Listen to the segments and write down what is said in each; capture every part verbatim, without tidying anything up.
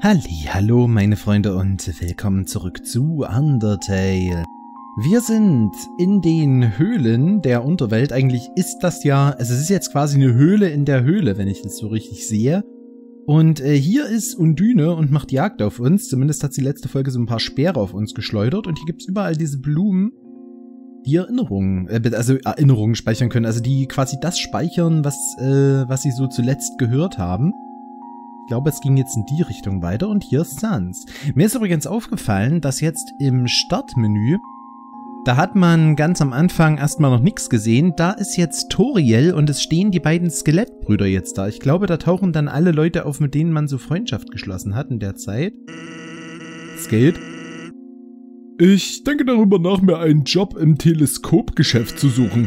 Hallihallo meine Freunde und willkommen zurück zu Undertale. Wir sind in den Höhlen der Unterwelt. Eigentlich ist das ja, also es ist jetzt quasi eine Höhle in der Höhle, wenn ich das so richtig sehe. Und äh, hier ist Undyne und macht Jagd auf uns. Zumindest hat sie letzte Folge so ein paar Speere auf uns geschleudert. Und hier gibt es überall diese Blumen, die Erinnerungen, äh, also Erinnerungen speichern können. Also die quasi das speichern, was, äh, was sie so zuletzt gehört haben. Ich glaube, es ging jetzt in die Richtung weiter und hier ist Sans. Mir ist übrigens aufgefallen, dass jetzt im Startmenü, da hat man ganz am Anfang erstmal noch nichts gesehen. Da ist jetzt Toriel und es stehen die beiden Skelettbrüder jetzt da. Ich glaube, da tauchen dann alle Leute auf, mit denen man so Freundschaft geschlossen hat in der Zeit. Skate. Ich denke darüber nach, mir einen Job im Teleskopgeschäft zu suchen.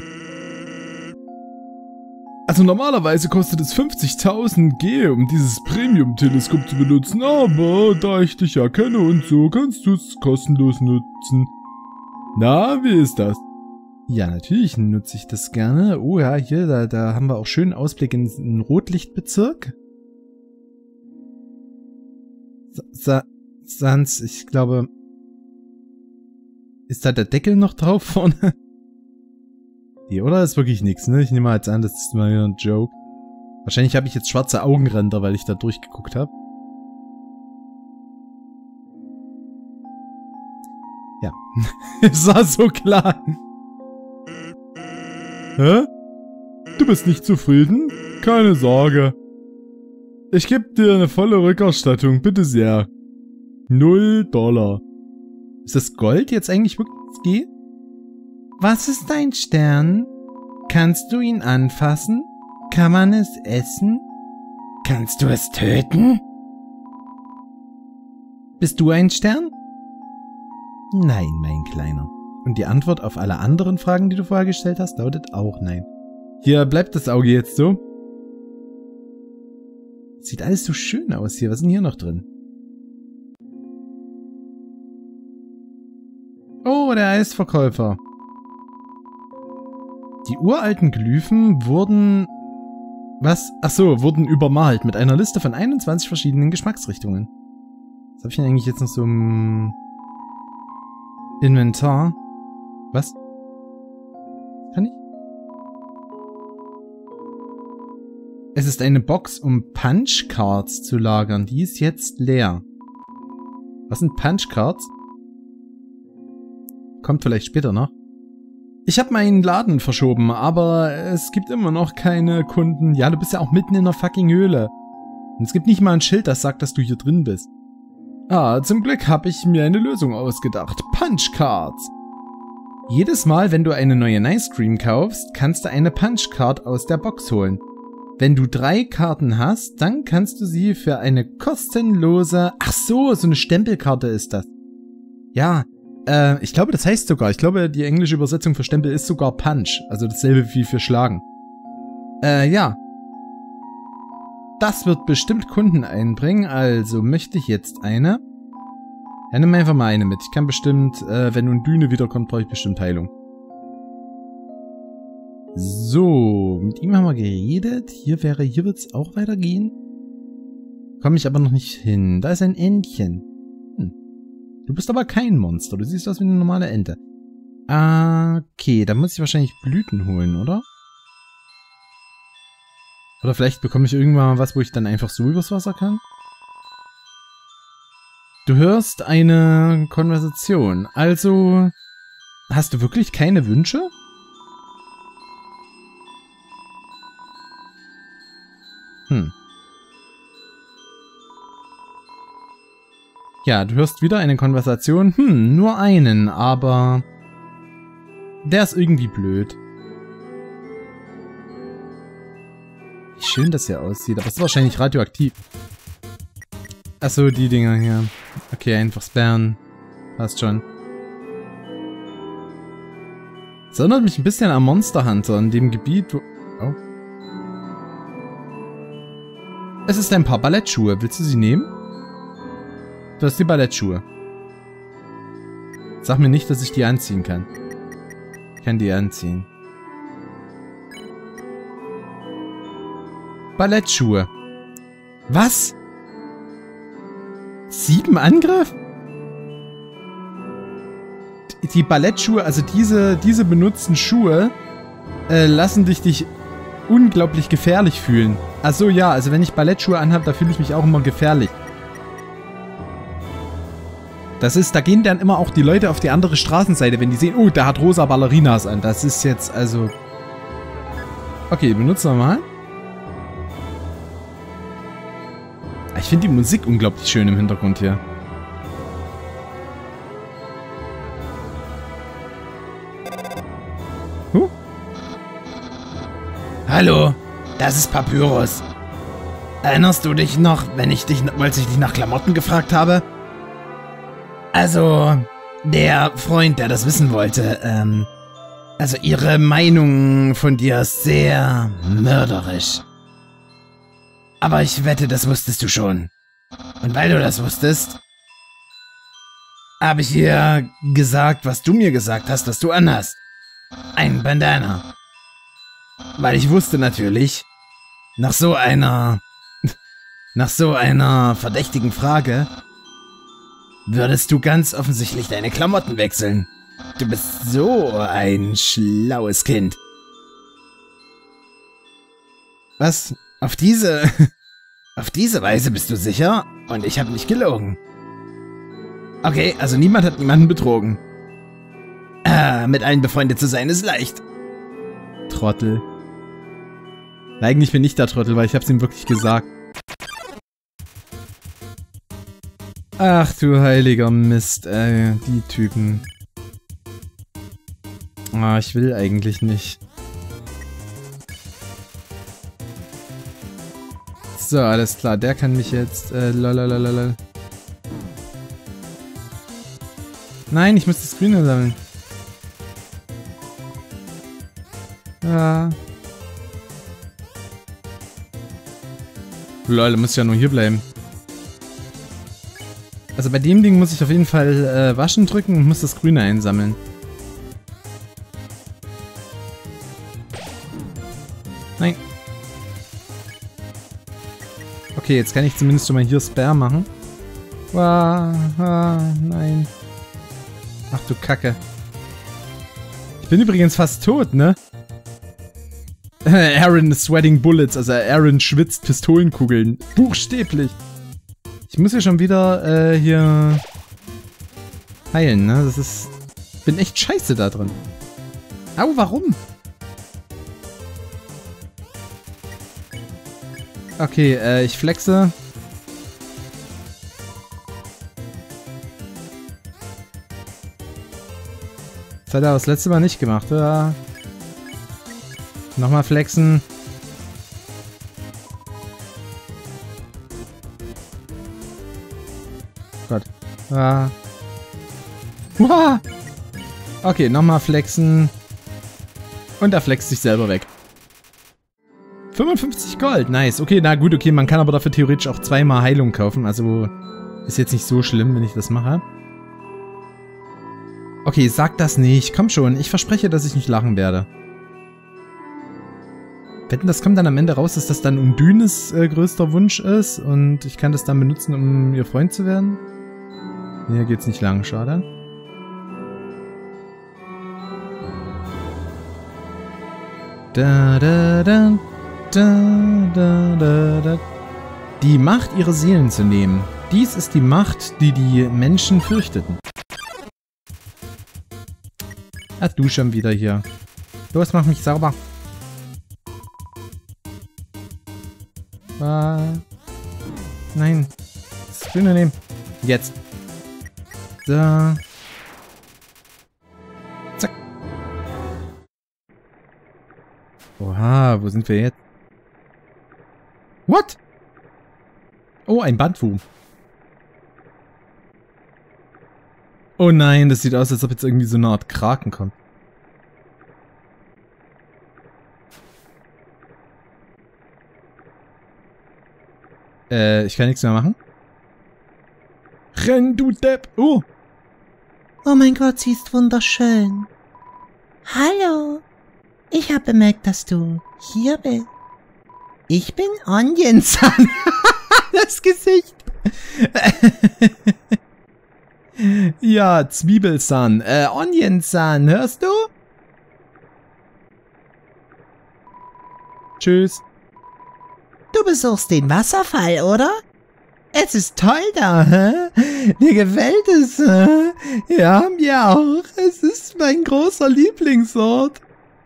Also normalerweise kostet es fünfzigtausend G, um dieses Premium-Teleskop zu benutzen, aber da ich dich ja kenne und so, kannst du es kostenlos nutzen. Na, wie ist das? Ja, natürlich nutze ich das gerne. Oh ja, hier, da, da haben wir auch schönen Ausblick in den Rotlichtbezirk. Sa Sans, ich glaube... Ist da der Deckel noch drauf vorne? Nee, oder? Ist wirklich nichts, ne? Ich nehme mal jetzt an, das ist mal wieder ein Joke. Wahrscheinlich habe ich jetzt schwarze Augenränder, weil ich da durchgeguckt habe. Ja. Es war so klar. Hä? Du bist nicht zufrieden? Keine Sorge. Ich gebe dir eine volle Rückerstattung, bitte sehr. Null Dollar. Ist das Gold jetzt eigentlich wirklich G? Was ist dein Stern? Kannst du ihn anfassen? Kann man es essen? Kannst du es töten? Bist du ein Stern? Nein, mein Kleiner. Und die Antwort auf alle anderen Fragen, die du vorher gestellt hast, lautet auch nein. Hier bleibt das Auge jetzt so. Sieht alles so schön aus hier. Was ist denn hier noch drin? Oh, der Eisverkäufer. Die uralten Glyphen wurden... Was? Ach so, wurden übermalt mit einer Liste von einundzwanzig verschiedenen Geschmacksrichtungen. Was habe ich denn eigentlich jetzt noch so im Inventar? Was? Kann ich? Es ist eine Box, um Punchcards zu lagern. Die ist jetzt leer. Was sind Punchcards? Kommt vielleicht später noch. Ich habe meinen Laden verschoben, aber es gibt immer noch keine Kunden. Ja, du bist ja auch mitten in einer fucking Höhle. Und es gibt nicht mal ein Schild, das sagt, dass du hier drin bist. Ah, zum Glück habe ich mir eine Lösung ausgedacht. Punchcards. Jedes Mal, wenn du eine neue Nice Cream kaufst, kannst du eine Punchcard aus der Box holen. Wenn du drei Karten hast, dann kannst du sie für eine kostenlose... Ach so, so eine Stempelkarte ist das. Ja, Äh, ich glaube, das heißt sogar, ich glaube, die englische Übersetzung für Stempel ist sogar Punch. Also dasselbe wie für Schlagen. Äh, ja. Das wird bestimmt Kunden einbringen, also möchte ich jetzt eine. Ja, nimm einfach mal eine mit. Ich kann bestimmt, äh, wenn Undyne wiederkommt, brauche ich bestimmt Heilung. So, mit ihm haben wir geredet. Hier wäre, hier wird es auch weitergehen. Komme ich aber noch nicht hin. Da ist ein Entchen. Du bist aber kein Monster. Du siehst aus wie eine normale Ente. Okay, da muss ich wahrscheinlich Blüten holen, oder? Oder vielleicht bekomme ich irgendwann mal was, wo ich dann einfach so übers Wasser kann? Du hörst eine Konversation. Also, hast du wirklich keine Wünsche? Hm. Ja, du hörst wieder eine Konversation. Hm, nur einen, aber... Der ist irgendwie blöd. Wie schön das hier aussieht, aber es ist wahrscheinlich radioaktiv. Achso, die Dinger hier. Okay, einfach sperren. Passt schon. Das erinnert mich ein bisschen an Monster Hunter, in dem Gebiet, wo... Oh. Es ist ein paar Ballettschuhe. Willst du sie nehmen? Du hast die Ballettschuhe. Sag mir nicht, dass ich die anziehen kann. Ich kann die anziehen. Ballettschuhe. Was? Sieben Angriff? Die Ballettschuhe, also diese, diese benutzten Schuhe, äh, lassen dich dich unglaublich gefährlich fühlen. Ach so, ja, also wenn ich Ballettschuhe anhabe, da fühle ich mich auch immer gefährlich. Das ist, da gehen dann immer auch die Leute auf die andere Straßenseite, wenn die sehen, oh, der hat rosa Ballerinas an. Das ist jetzt, also... Okay, benutzen wir mal. Ich finde die Musik unglaublich schön im Hintergrund hier. Huh? Hallo, das ist Papyrus. Erinnerst du dich noch, wenn ich dich, als ich dich nach Klamotten gefragt habe? Also, der Freund, der das wissen wollte, ähm, also ihre Meinung von dir ist sehr mörderisch. Aber ich wette, das wusstest du schon. Und weil du das wusstest, habe ich ihr gesagt, was du mir gesagt hast, was du anhast. Ein Bandana. Weil ich wusste natürlich, nach so einer, nach so einer verdächtigen Frage, würdest du ganz offensichtlich deine Klamotten wechseln. Du bist so ein schlaues Kind. Was? Auf diese... Auf diese Weise bist du sicher? Und ich habe nicht gelogen. Okay, also niemand hat niemanden betrogen. Ah, mit allen befreundet zu sein ist leicht. Trottel. Eigentlich bin ich der Trottel, weil ich hab's ihm wirklich gesagt. Ach du heiliger Mist, ey, die Typen. Ah, ich will eigentlich nicht. So, alles klar, der kann mich jetzt, äh, lalalala. Nein, ich muss das Grüne sammeln. Ja. Lol, muss ja nur hier bleiben. Also bei dem Ding muss ich auf jeden Fall äh, waschen drücken und muss das Grüne einsammeln. Nein. Okay, jetzt kann ich zumindest schon mal hier Spare machen. Wow, ah, nein. Ach du Kacke. Ich bin übrigens fast tot, ne? Aaron is sweating bullets, also Aaron schwitzt Pistolenkugeln. Buchstäblich. Ich muss ja schon wieder äh, hier heilen, ne? Das ist... Ich bin echt scheiße da drin. Au, warum? Okay, äh, ich flexe. Das hat er das letzte Mal nicht gemacht, oder? Nochmal flexen. Gott. Ah. Uah. Okay, nochmal flexen. Und er flext sich selber weg. fünfundfünfzig Gold, nice. Okay, na gut, okay, man kann aber dafür theoretisch auch zweimal Heilung kaufen. Also ist jetzt nicht so schlimm, wenn ich das mache. Okay, sag das nicht. Komm schon, ich verspreche, dass ich nicht lachen werde. Wetten, das kommt dann am Ende raus, dass das dann Undynes äh, größter Wunsch ist und ich kann das dann benutzen, um ihr Freund zu werden? Hier geht's nicht lang, schade. Da, da, da, da, da, da, da. Die Macht, ihre Seelen zu nehmen. Dies ist die Macht, die die Menschen fürchteten. Ah, du schon wieder hier. Los, mach mich sauber. Ah. Nein. Das Grüne nehmen. Jetzt. So. Zack. Oha, wo sind wir jetzt? What? Oh, ein Bandwurm. Oh nein, das sieht aus, als ob jetzt irgendwie so eine Art Kraken kommt. Äh, ich kann nichts mehr machen. Renn, du Depp! Oh! Oh mein Gott, sie ist wunderschön. Hallo. Ich habe bemerkt, dass du hier bist. Ich bin Onion Sun. Das Gesicht. Julia Zwiebelsan, äh, Onionsan, hörst du? Tschüss. Du besuchst den Wasserfall, oder? Es ist toll da, hä? Dir gefällt es, hä? Ja, mir auch. Es ist mein großer Lieblingsort.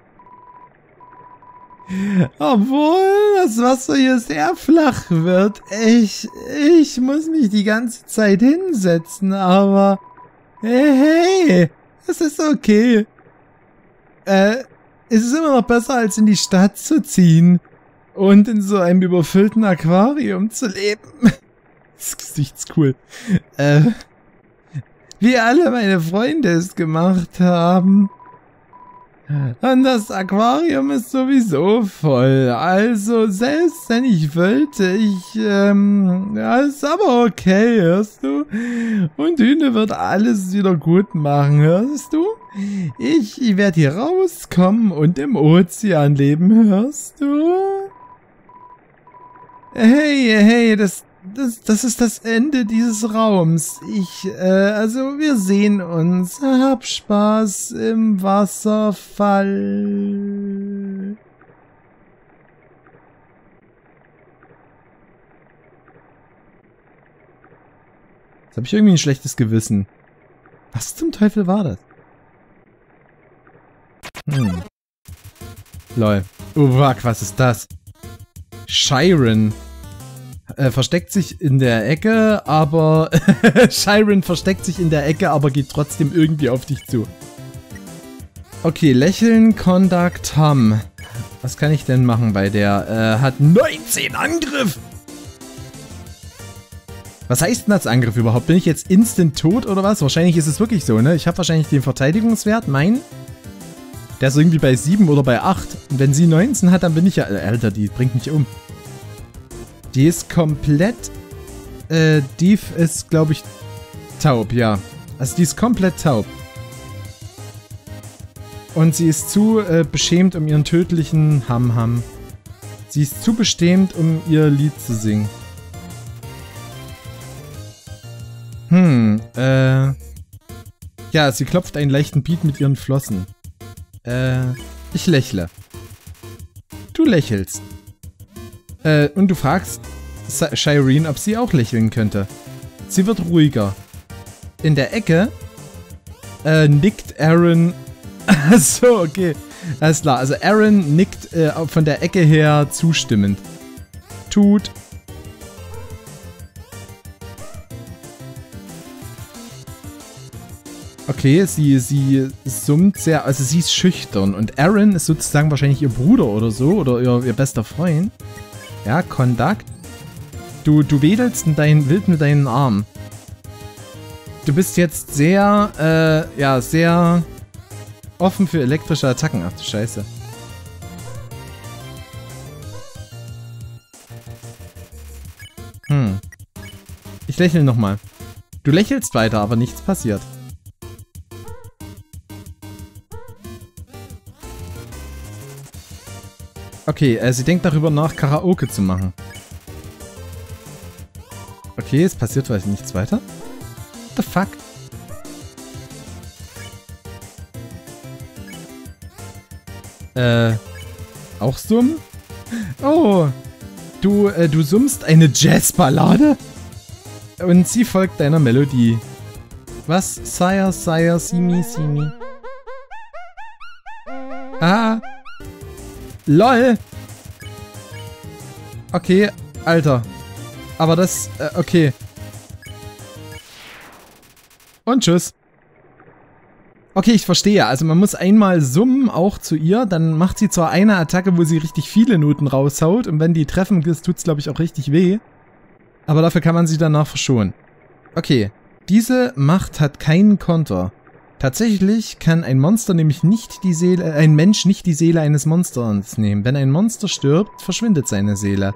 Obwohl das Wasser hier sehr flach wird. Ich, ich muss mich die ganze Zeit hinsetzen, aber hey, hey, es ist okay. Äh, es ist immer noch besser, als in die Stadt zu ziehen und in so einem überfüllten Aquarium zu leben. Das Gesicht ist cool. Äh, wie alle meine Freunde es gemacht haben. Und das Aquarium ist sowieso voll. Also, selbst wenn ich wollte, ich, ähm, ja, ist aber okay, hörst du? Und Hühne wird alles wieder gut machen, hörst du? Ich, ich werde hier rauskommen und im Ozean leben, hörst du? Hey, hey, das, das, das ist das Ende dieses Raums. Ich, äh, also wir sehen uns. Hab Spaß im Wasserfall. Jetzt habe ich irgendwie ein schlechtes Gewissen. Was zum Teufel war das? Hm. Lol. Oh, fuck, was ist das? Chiron. Äh, versteckt sich in der Ecke, aber... Chiron versteckt sich in der Ecke, aber geht trotzdem irgendwie auf dich zu. Okay, lächeln, Conduct, Hum. Was kann ich denn machen bei der? Äh, hat neunzehn Angriff! Was heißt denn das Angriff überhaupt? Bin ich jetzt instant tot oder was? Wahrscheinlich ist es wirklich so, ne? Ich habe wahrscheinlich den Verteidigungswert, mein... Der ist irgendwie bei sieben oder bei acht. Und wenn sie neunzehn hat, dann bin ich ja... Alter, die bringt mich um. Die ist komplett... Äh, die ist, glaube ich, taub, ja. Also die ist komplett taub. Und sie ist zu äh, beschämt, um ihren tödlichen Ham-Ham. Sie ist zu beschämt, um ihr Lied zu singen. Hm, äh... Ja, sie klopft einen leichten Beat mit ihren Flossen. Äh, ich lächle. Du lächelst. Äh, und du fragst Chiron, ob sie auch lächeln könnte. Sie wird ruhiger. In der Ecke äh, nickt Aaron... Achso, okay. Alles klar. Also Aaron nickt äh, von der Ecke her zustimmend. Tut. Okay, sie, sie summt sehr... Also sie ist schüchtern. Und Aaron ist sozusagen wahrscheinlich ihr Bruder oder so. Oder ihr, ihr bester Freund. Ja, Conduct. Du, du wedelst in dein, wild mit deinen Armen. Du bist jetzt sehr, äh, ja, sehr offen für elektrische Attacken. Ach du Scheiße. Hm. Ich lächle nochmal. Du lächelst weiter, aber nichts passiert. Okay, äh, sie denkt darüber nach, Karaoke zu machen. Okay, es passiert vielleicht nichts weiter. What the fuck? Äh, auch summen? Oh, du, äh, du summst eine Jazzballade? Und sie folgt deiner Melodie. Was? Sire, Sire, see me, see me. Ah. LOL! Okay, Alter. Aber das, äh, okay. Und tschüss. Okay, ich verstehe. Also man muss einmal summen, auch zu ihr. Dann macht sie zwar eine Attacke, wo sie richtig viele Noten raushaut. Und wenn die treffen, tut es, glaube ich, auch richtig weh. Aber dafür kann man sie danach verschonen. Okay, diese Macht hat keinen Konter. Tatsächlich kann ein Monster nämlich nicht die Seele, ein Mensch nicht die Seele eines Monsters nehmen. Wenn ein Monster stirbt, verschwindet seine Seele.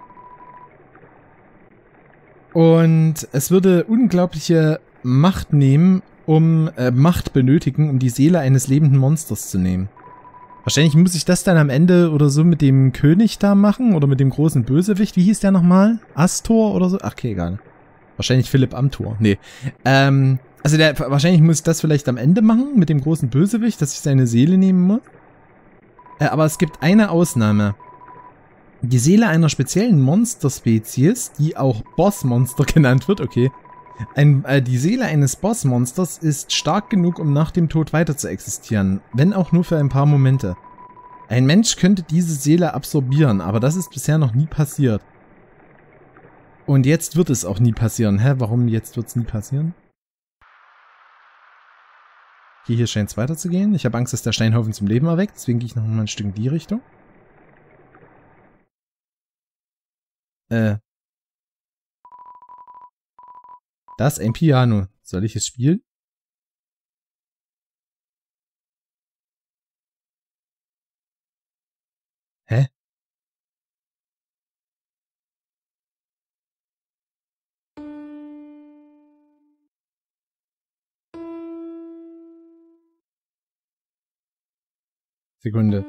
Und es würde unglaubliche Macht nehmen, um, äh, Macht benötigen, um die Seele eines lebenden Monsters zu nehmen. Wahrscheinlich muss ich das dann am Ende oder so mit dem König da machen oder mit dem großen Bösewicht. Wie hieß der nochmal? Astor oder so? Ach, okay, egal. Wahrscheinlich Philipp Amthor. Nee. Ähm, also der, wahrscheinlich muss ich das vielleicht am Ende machen, mit dem großen Bösewicht, dass ich seine Seele nehmen muss. Äh, aber es gibt eine Ausnahme. Die Seele einer speziellen Monsterspezies, die auch Bossmonster genannt wird, okay. Ein, äh, die Seele eines Bossmonsters ist stark genug, um nach dem Tod weiter zu existieren, wenn auch nur für ein paar Momente. Ein Mensch könnte diese Seele absorbieren, aber das ist bisher noch nie passiert. Und jetzt wird es auch nie passieren. Hä, warum jetzt wird es nie passieren? Okay, hier scheint es weiterzugehen. Ich habe Angst, dass der Steinhaufen zum Leben erweckt, deswegen gehe ich noch mal ein Stück in die Richtung. Äh. Das ist ein Piano. Soll ich es spielen? Hä? Sekunde.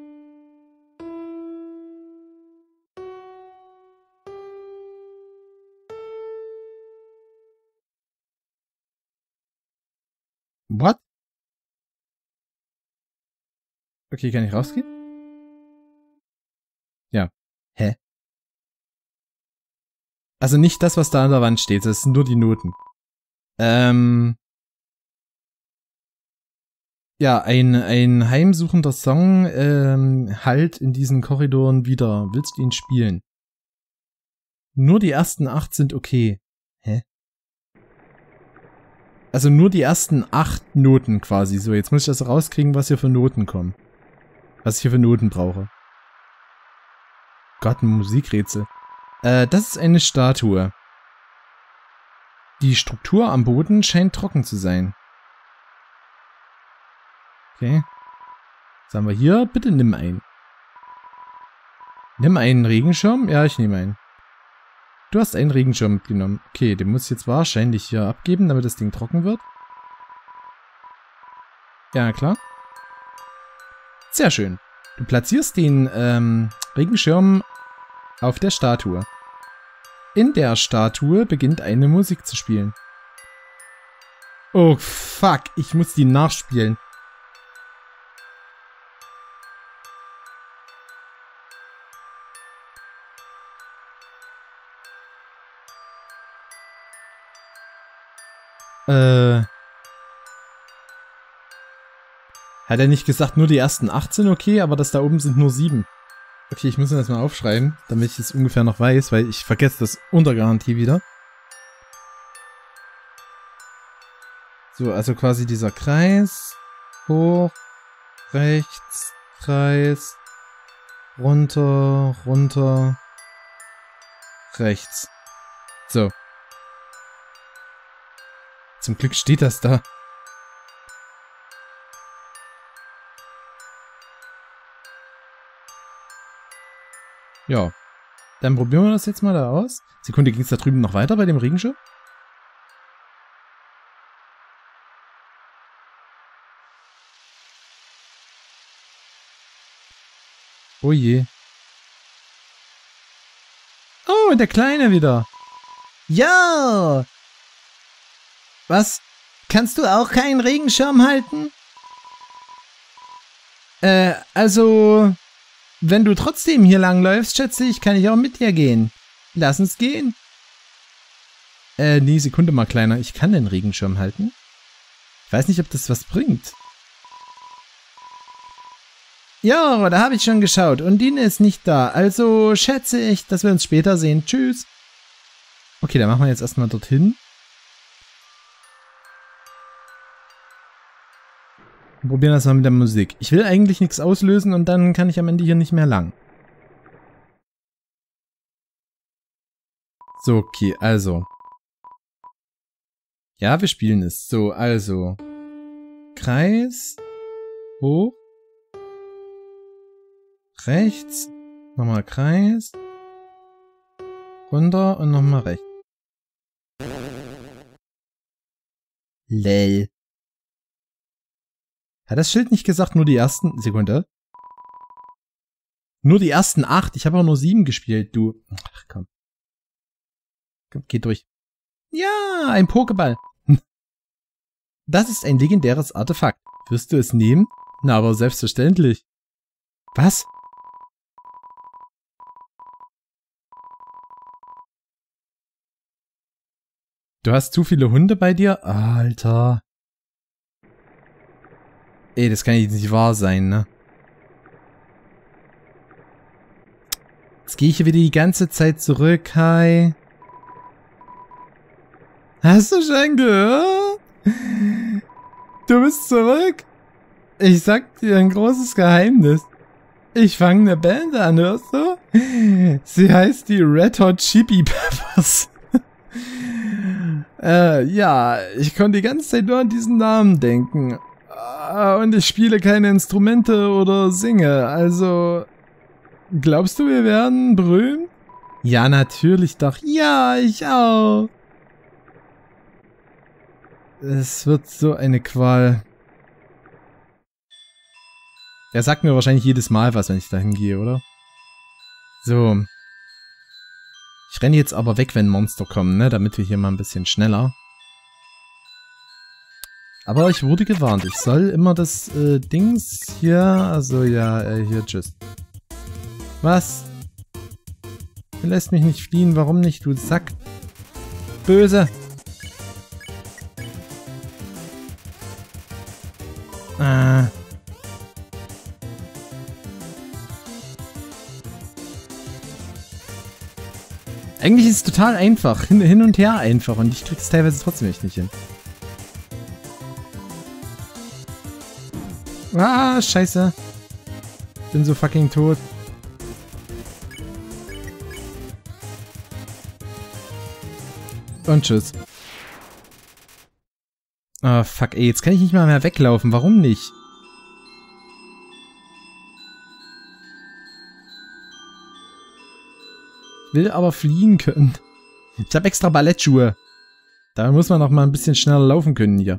What? Okay, kann ich rausgehen? Ja. Hä? Also nicht das, was da an der Wand steht, das sind nur die Noten. Ähm... Ja, ein, ein heimsuchender Song ähm, hallt in diesen Korridoren wieder. Willst du ihn spielen? Nur die ersten acht sind okay. Hä? Also nur die ersten acht Noten quasi. So, jetzt muss ich das rauskriegen, was hier für Noten kommen. Was ich hier für Noten brauche. Gott, ein Musikrätsel. Äh, das ist eine Statue. Die Struktur am Boden scheint trocken zu sein. Okay. Was haben wir hier? Bitte nimm einen. Nimm einen Regenschirm? Ja, ich nehme einen. Du hast einen Regenschirm mitgenommen. Okay, den muss ich jetzt wahrscheinlich hier abgeben, damit das Ding trocken wird. Ja, klar. Sehr schön. Du platzierst den ähm, Regenschirm auf der Statue. In der Statue beginnt eine Musik zu spielen. Oh, fuck. Ich muss die nachspielen. Äh. Hat er nicht gesagt, nur die ersten acht sind okay, aber das da oben sind nur sieben. Okay, ich muss mir das mal aufschreiben, damit ich es ungefähr noch weiß, weil ich vergesse das unter Garantie wieder. So, also quasi dieser Kreis. Hoch, rechts, Kreis, runter, runter, rechts. So. Zum Glück steht das da. Ja. Dann probieren wir das jetzt mal da aus. Sekunde, ging es da drüben noch weiter bei dem Regenschirm? Oh je. Oh, der Kleine wieder. Ja! Was? Kannst du auch keinen Regenschirm halten? Äh, also, wenn du trotzdem hier langläufst, schätze ich, kann ich auch mit dir gehen. Lass uns gehen. Äh, nee, Sekunde mal, Kleiner. Ich kann den Regenschirm halten. Ich weiß nicht, ob das was bringt. Ja, da habe ich schon geschaut. Undine ist nicht da. Also schätze ich, dass wir uns später sehen. Tschüss. Okay, dann machen wir jetzt erstmal dorthin. Und probieren das mal mit der Musik. Ich will eigentlich nichts auslösen und dann kann ich am Ende hier nicht mehr lang. So, okay, also. Ja, wir spielen es. So, also. Kreis. Hoch. Rechts. Nochmal Kreis. Runter und nochmal rechts. Lel. Hat das Schild nicht gesagt, nur die ersten... Sekunde. Nur die ersten acht. Ich habe auch nur sieben gespielt, du. Ach, komm. Komm, geh durch. Ja, ein Pokéball. Das ist ein legendäres Artefakt. Wirst du es nehmen? Na, aber selbstverständlich. Was? Du hast zu viele Hunde bei dir? Alter. Ey, das kann jetzt nicht wahr sein, ne? Jetzt gehe ich hier wieder die ganze Zeit zurück. Hi. Hast du schon gehört? Du bist zurück? Ich sag dir ein großes Geheimnis. Ich fange eine Band an, hörst du? Sie heißt die Red Hot Chili Peppers. äh, ja, ich konnte die ganze Zeit nur an diesen Namen denken. Und ich spiele keine Instrumente oder singe, also... Glaubst du, wir werden berühmt? Ja, natürlich doch. Ja, ich auch. Es wird so eine Qual. Er sagt mir wahrscheinlich jedes Mal was, wenn ich da hingehe, oder? So. Ich renne jetzt aber weg, wenn Monster kommen, ne? Damit wir hier mal ein bisschen schneller. Aber ich wurde gewarnt. Ich soll immer das äh, Dings hier... Also ja, äh, hier, tschüss. Was? Du lässt mich nicht fliehen. Warum nicht, du Sack? Böse. Ah. Eigentlich ist es total einfach. Hin, hin und her einfach. Und ich krieg's teilweise trotzdem echt nicht hin. Ah, scheiße. Bin so fucking tot. Und tschüss. Ah, fuck, ey. Jetzt kann ich nicht mal mehr weglaufen. Warum nicht? Will aber fliehen können. Ich habe extra Ballettschuhe. Da muss man noch mal ein bisschen schneller laufen können hier.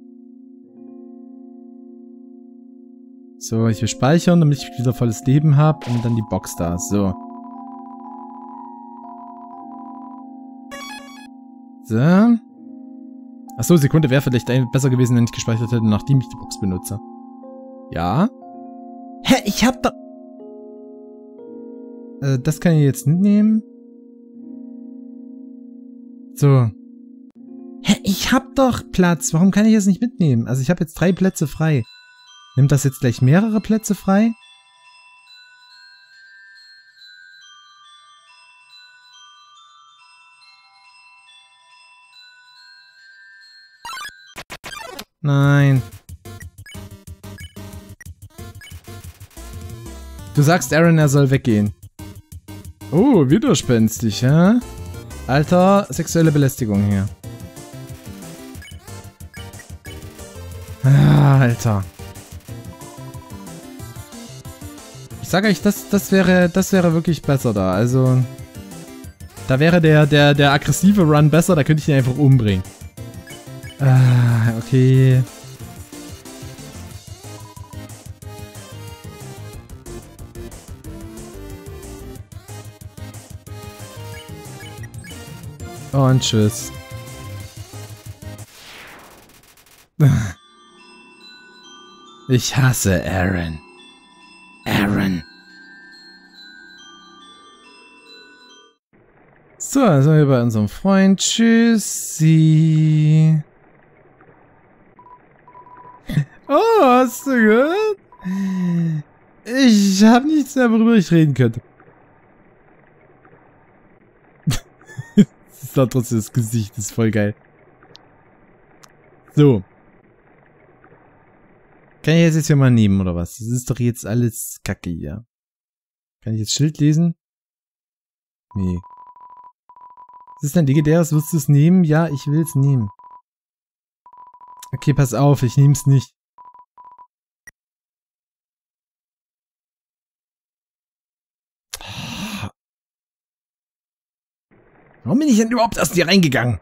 So, ich will speichern, damit ich wieder volles Leben habe. Und dann die Box da. So. So. Achso, Sekunde wäre vielleicht besser gewesen, wenn ich gespeichert hätte, nachdem ich die Box benutze. Ja? Hä, ich hab doch... Äh, das kann ich jetzt mitnehmen. So. Hä, ich hab doch Platz. Warum kann ich das nicht mitnehmen? Also ich habe jetzt drei Plätze frei. Nimmt das jetzt gleich mehrere Plätze frei? Nein. Du sagst Aaron, er soll weggehen. Oh, widerspenstig, hä? Alter, sexuelle Belästigung hier. Ah, Alter. Ich sage euch, das, das wäre, das wäre wirklich besser da. Also, da wäre der, der, der aggressive Run besser, da könnte ich ihn einfach umbringen. Ah, okay. Und tschüss. Ich hasse Aaron. Aaron. So, dann sind wir bei unserem Freund. Tschüssi. Oh, hast du gehört? Ich habe nichts mehr, worüber ich reden könnte. Das ist doch trotzdem das Gesicht, das ist voll geil. So. Kann ich jetzt hier mal nehmen, oder was? Das ist doch jetzt alles Kacke hier. Kann ich jetzt Schild lesen? Nee. Das ist ein legendäres, wirst du es nehmen? Ja, ich will es nehmen. Okay, pass auf, ich nehme es nicht. Warum bin ich denn überhaupt erst hier reingegangen?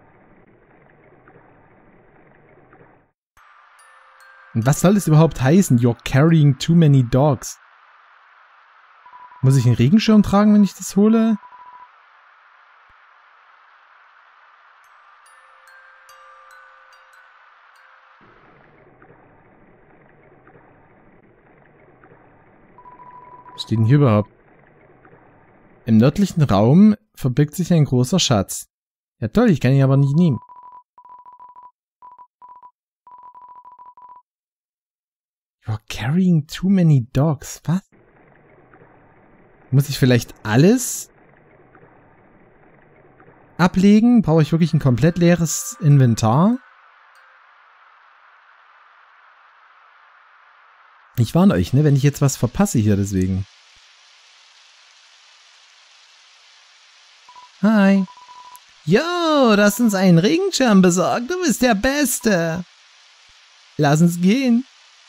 Und was soll das überhaupt heißen? You're carrying too many dogs. Muss ich einen Regenschirm tragen, wenn ich das hole? Was steht denn hier überhaupt? Im nördlichen Raum verbirgt sich ein großer Schatz. Ja toll, ich kann ihn aber nicht nehmen. You're carrying too many dogs. Was? Muss ich vielleicht alles ablegen? Brauche ich wirklich ein komplett leeres Inventar? Ich warne euch, ne, wenn ich jetzt was verpasse hier deswegen. Hi. Jo, du hast uns einen Regenschirm besorgt. Du bist der Beste. Lass uns gehen.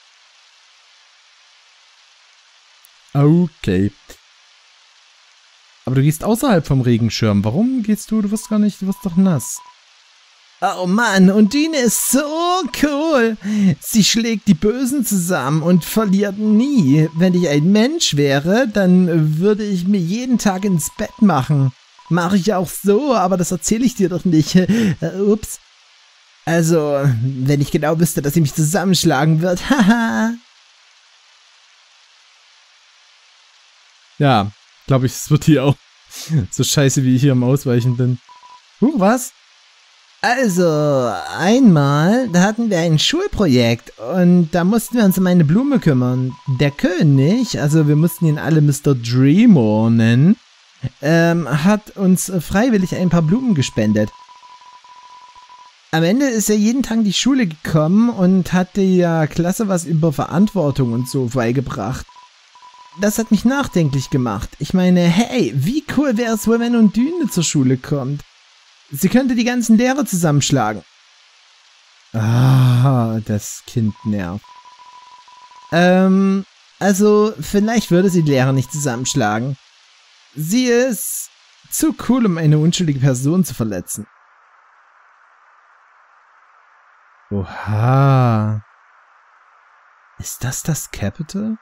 Okay. Aber du gehst außerhalb vom Regenschirm. Warum gehst du? Du wirst gar nicht, du wirst doch nass. Oh Mann, Undine ist so cool. Sie schlägt die Bösen zusammen und verliert nie. Wenn ich ein Mensch wäre, dann würde ich mir jeden Tag ins Bett machen. Mache ich auch so, aber das erzähle ich dir doch nicht. Ups. Also, wenn ich genau wüsste, dass sie mich zusammenschlagen wird. Haha. Ja, glaube ich, es wird hier auch so scheiße, wie ich hier am Ausweichen bin. Huch, was? Also, einmal, da hatten wir ein Schulprojekt und da mussten wir uns um eine Blume kümmern. Der König, also wir mussten ihn alle Mister Dreamore nennen, ähm, hat uns freiwillig ein paar Blumen gespendet. Am Ende ist er jeden Tag in die Schule gekommen und hat der Klasse was über Verantwortung und so beigebracht. Das hat mich nachdenklich gemacht. Ich meine, hey, wie cool wäre es wohl, wenn Undine zur Schule kommt? Sie könnte die ganzen Lehrer zusammenschlagen. Ah, das Kind nervt. Ähm, also, vielleicht würde sie die Lehrer nicht zusammenschlagen. Sie ist zu cool, um eine unschuldige Person zu verletzen. Oha. Ist das das Capital?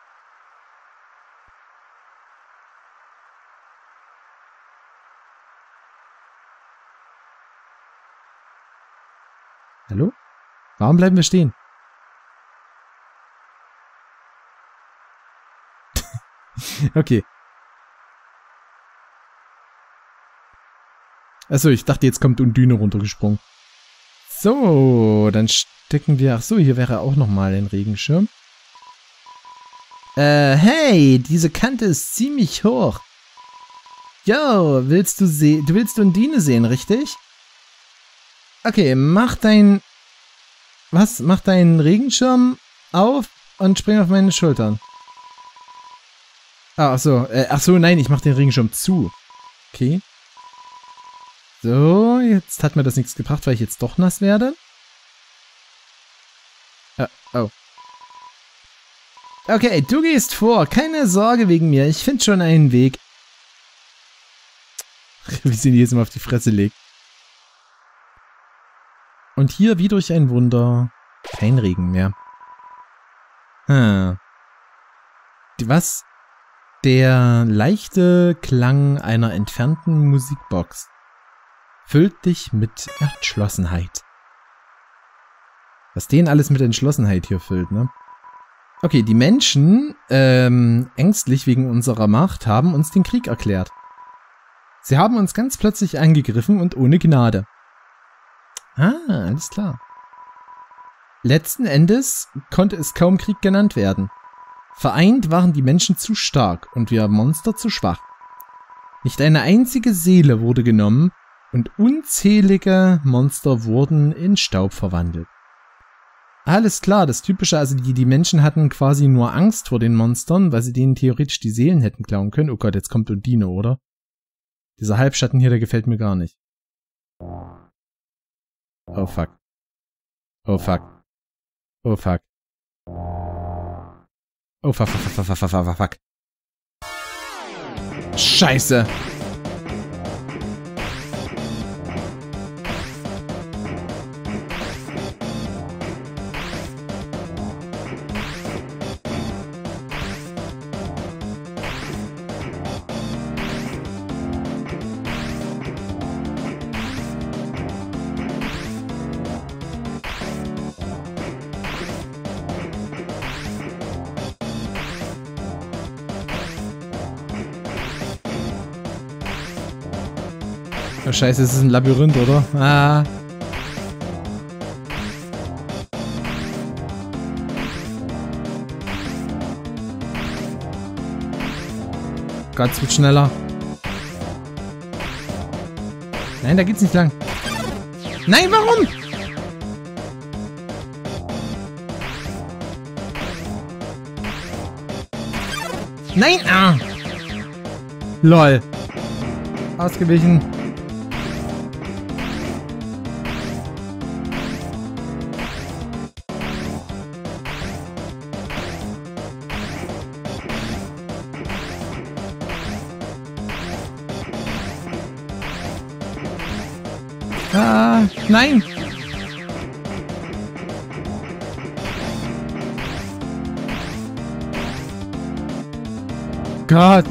Hallo? Warum bleiben wir stehen? Okay. Achso, ich dachte, jetzt kommt Undine runtergesprungen. So, dann stecken wir... Achso, hier wäre auch nochmal ein Regenschirm. Äh, hey, diese Kante ist ziemlich hoch. Jo, willst du sehen... Du willst Undine sehen, richtig? Okay, mach dein... Was? Mach deinen Regenschirm auf und spring auf meine Schultern. Ah, achso. Äh, achso, nein, ich mach den Regenschirm zu. Okay. So, jetzt hat mir das nichts gebracht, weil ich jetzt doch nass werde. Ah, oh. Okay, du gehst vor. Keine Sorge wegen mir. Ich finde schon einen Weg. Wie sie ihn jetzt mal auf die Fresse legt. Und hier, wie durch ein Wunder, kein Regen mehr. Hm. Was? Der leichte Klang einer entfernten Musikbox füllt dich mit Entschlossenheit. Was den alles mit Entschlossenheit hier füllt, ne? Okay, die Menschen, ähm, ängstlich wegen unserer Macht, haben uns den Krieg erklärt. Sie haben uns ganz plötzlich angegriffen und ohne Gnade. Ah, alles klar. Letzten Endes konnte es kaum Krieg genannt werden. Vereint waren die Menschen zu stark und wir Monster zu schwach. Nicht eine einzige Seele wurde genommen und unzählige Monster wurden in Staub verwandelt. Alles klar, das Typische, also die, die Menschen hatten quasi nur Angst vor den Monstern, weil sie denen theoretisch die Seelen hätten klauen können. Oh Gott, jetzt kommt Undine, oder? Dieser Halbschatten hier, der gefällt mir gar nicht. Oh fuck. Oh fuck. Oh fuck. Oh fuck, fuck, fuck, fuck, fuck, fuck, fuck. Scheiße. Oh, scheiße, es ist ein Labyrinth, oder? Ah. Gott, es wird schneller. Nein, da geht's nicht lang. Nein, warum? Nein! Ah! Lol. Ausgewichen. Ah, nein! Gott!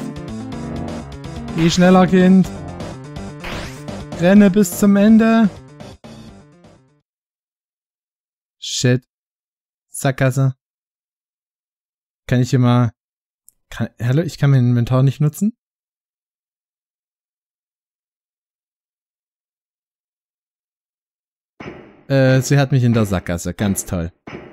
Geh schneller, Kind! Renne bis zum Ende! Shit. Sackgasse. Kann ich hier mal... Kann, hallo, ich kann mein Inventar nicht nutzen? Äh, sie hat mich in der Sackgasse. Ganz toll.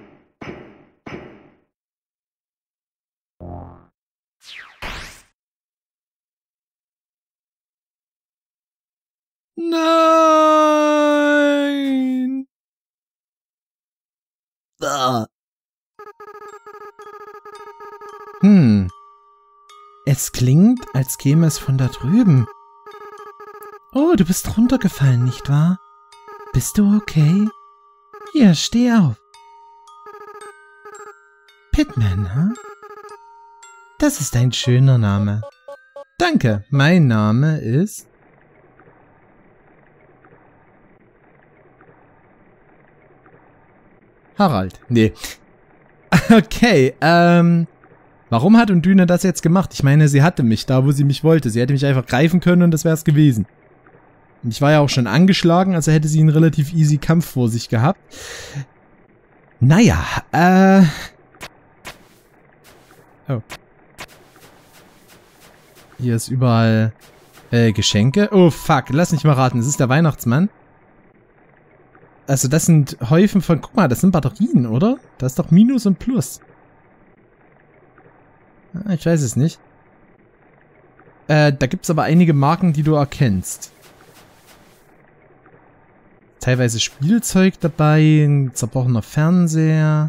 Nein! Ah. Hm. Es klingt, als käme es von da drüben. Oh, du bist runtergefallen, nicht wahr? Bist du okay? Hier, steh auf. Pitman, hm? Das ist ein schöner Name. Danke, mein Name ist... Harald. Nee. Okay, ähm... warum hat Undyne das jetzt gemacht? Ich meine, sie hatte mich da, wo sie mich wollte. Sie hätte mich einfach greifen können und das wäre es gewesen. Und ich war ja auch schon angeschlagen, also hätte sie einen relativ easy Kampf vor sich gehabt. Naja, äh... Oh. Hier ist überall äh, Geschenke. Oh, fuck, lass mich mal raten. Das ist der Weihnachtsmann. Also das sind Häufen von... Guck mal, das sind Batterien, oder? Da ist doch Minus und Plus. Ah, ich weiß es nicht. Äh, da gibt's aber einige Marken, die du erkennst. Teilweise Spielzeug dabei, ein zerbrochener Fernseher,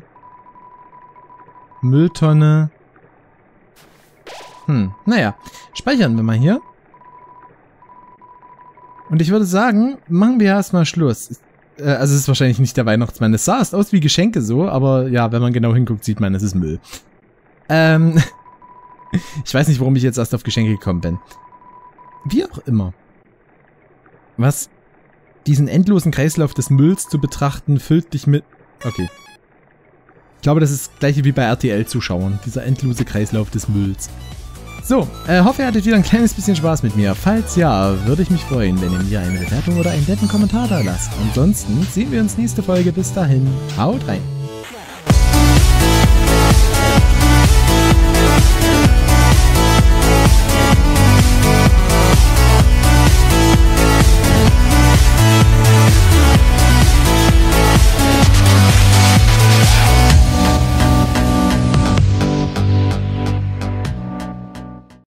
Mülltonne. Hm, naja. Speichern wir mal hier. Und ich würde sagen, machen wir erstmal Schluss. Äh, also es ist wahrscheinlich nicht der Weihnachtsmann. Es sah erst aus wie Geschenke so, aber ja, wenn man genau hinguckt, sieht man, es ist Müll. Ähm, ich weiß nicht, warum ich jetzt erst auf Geschenke gekommen bin. Wie auch immer. Was? Diesen endlosen Kreislauf des Mülls zu betrachten, füllt dich mit... Okay. Ich glaube, das ist das gleiche wie bei R T L-Zuschauern. Dieser endlose Kreislauf des Mülls. So, äh, hoffe, ihr hattet wieder ein kleines bisschen Spaß mit mir. Falls ja, würde ich mich freuen, wenn ihr mir eine Bewertung oder einen netten Kommentar da lasst. Ansonsten sehen wir uns nächste Folge. Bis dahin. Haut rein.